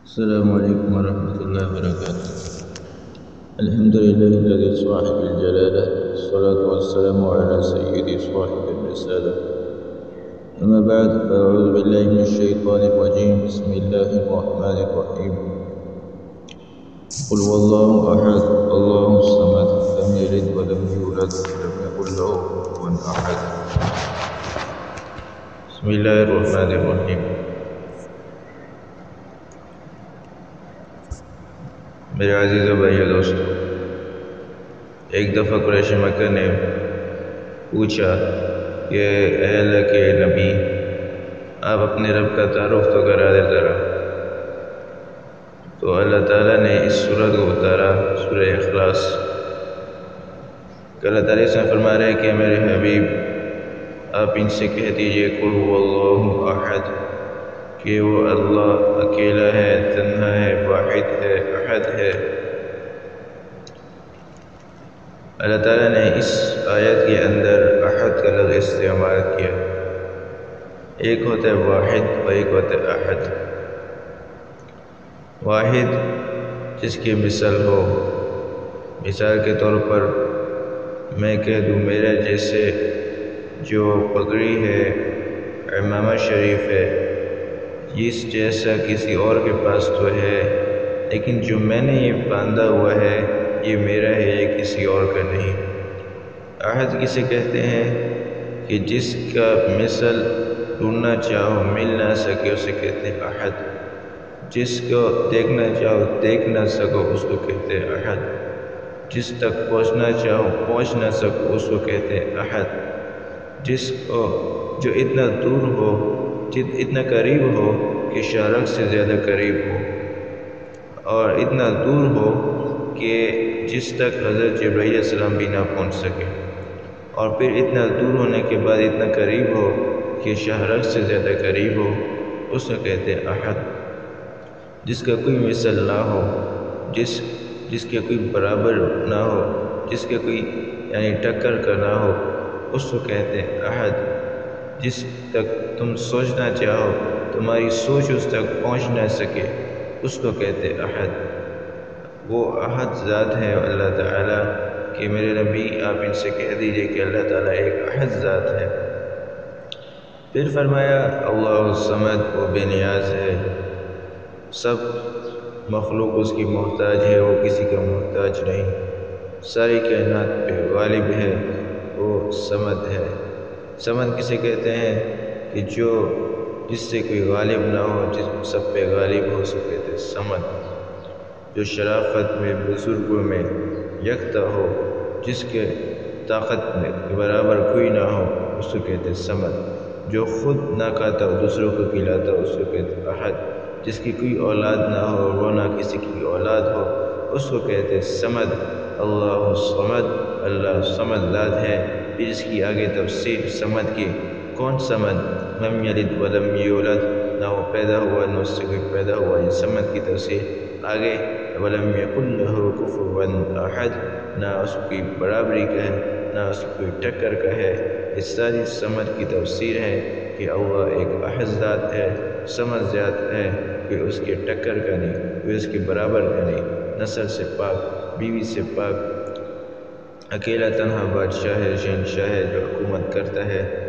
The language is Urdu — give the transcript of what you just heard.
السلام عليكم ورحمة الله وبركاته. الحمد لله الذي صاحب الجلالة، الصلاة والسلام على سيدي صاحب الرسالة. أما بعد، فأعوذ بالله من الشيطان الرجيم. بسم الله الرحمن الرحيم. قل والله أحد الله الصمد لم يلد ولم يولد ولم يكن له كفوا أحد. بسم الله الرحمن الرحيم. میرے عزیز و بھائی دوستو، ایک دفعہ قریش مکہ نے پوچھا کہ اے اللہ کے نبی، آپ اپنے رب کا تعارف تو کرا دے ذرا. تو اللہ تعالیٰ نے اس سورت کو اتارا، سورہ اخلاص. کہ اللہ تعالیٰ سے فرما رہے ہیں کہ میرے حبیب، آپ ان سے کہہ دیجئے قل هو اللہ احد، کہ وہ اللہ اکیلا ہے، تنہا ہے، واحد ہے، احد ہے. اللہ تعالیٰ نے اس آیت کے اندر احد کا لفظ استعمال کیا. ایک ہوتا ہے واحد اور ایک ہوتا ہے احد. واحد جس کی مثال ہو، مثال کے طور پر میں کہہ دوں میرے جیسے جو پگڑی ہے، عمامہ شریف ہے، اس جیسا کسی اور کے پاس تو ہے، لیکن جو میں نے یہ باندھا ہوا ہے یہ میرا ہے، یہ کسی اور کا نہیں. احد کسے کہتے ہیں کہ جس کا مثل ڈھونڈنا چاہو مل نہ سکے اسے کہتے ہیں احد. جس کو دیکھنا چاہو دیکھ نہ سکو اس کو کہتے ہیں احد. جس تک پہنچنا چاہو پہنچ نہ سکو اس کو کہتے ہیں احد. جس کو جو اتنا دور ہو، اتنا قریب ہو کہ شارق سے زیادہ قریب ہو، اور اتنا دور ہو کہ جس تک حضرت جبرائیل علیہ السلام بھی نہ پہنچ سکے، اور پھر اتنا دور ہونے کے بعد اتنا قریب ہو کہ شارق سے زیادہ قریب ہو، اس کو کہتے ہیں احد. جس کا کوئی مثل نہ ہو، جس کے کوئی برابر نہ ہو، جس کے کوئی یعنی ٹکر کا نہ ہو، اس کو کہتے ہیں احد. جس تک تم سوچنا چاہو تمہاری سوچ اس تک پہنچ نہ سکے اس کو کہتے ہیں احد. وہ احد ذات ہے اللہ تعالیٰ کہ میرے نبی آپ ان سے کہہ دیجئے کہ اللہ تعالیٰ ایک احد ذات ہے. پھر فرمایا اللہ الصمد، وہ بے نیاز ہے، سب مخلوق اس کی محتاج ہے، وہ کسی کا محتاج نہیں. ساری کائنات پہ غالب ہے، وہ صمد ہے. صمد کسے کہتے ہیں کہ جس سے کوئی غالب نہ ہو، جس سب پہ غالب ہو، سو کہتے ہیں صمد. جو شرافت میں، بزرگوں میں یکتا ہو، جس کے طاقت میں برابر کوئی نہ ہو، اس کو کہتے ہیں صمد. جو خود نہ کھاتا ہو دوسروں کو کھلاتا ہو، اس کو کہتے ہیں احد. جس کی کوئی اولاد نہ ہو، وہ نہ کسی کی اولاد ہو، اس کو کہتے ہیں صمد. اللہ الصمد، اللہ صمد ذات ہے. پھر اس کی آگے تفسیر صمد کی. کون صمد؟ لم یلد ولم یولد، نہ وہ پیدا ہوا نہ اس سے کوئی پیدا ہوا. یہ صمد کی تفسیر. آگے ولم یکن لہ کفوا احد، نہ اس کی برابری کا ہے نہ اس کی کوئی ٹکر کا ہے. اس ساری صمد کی تفسیر ہے کہ اللہ ایک احد ذات ہے، صمد ذات ہے، کوئی اس کے ٹکر کا نہیں، کوئی اس کے برابر کا نہیں. نسل سے پاک، بیوی سے پاک، اکیلا تنہا بادشاہ ہے، شہنشاہ ہے جو حکومت کرتا ہے.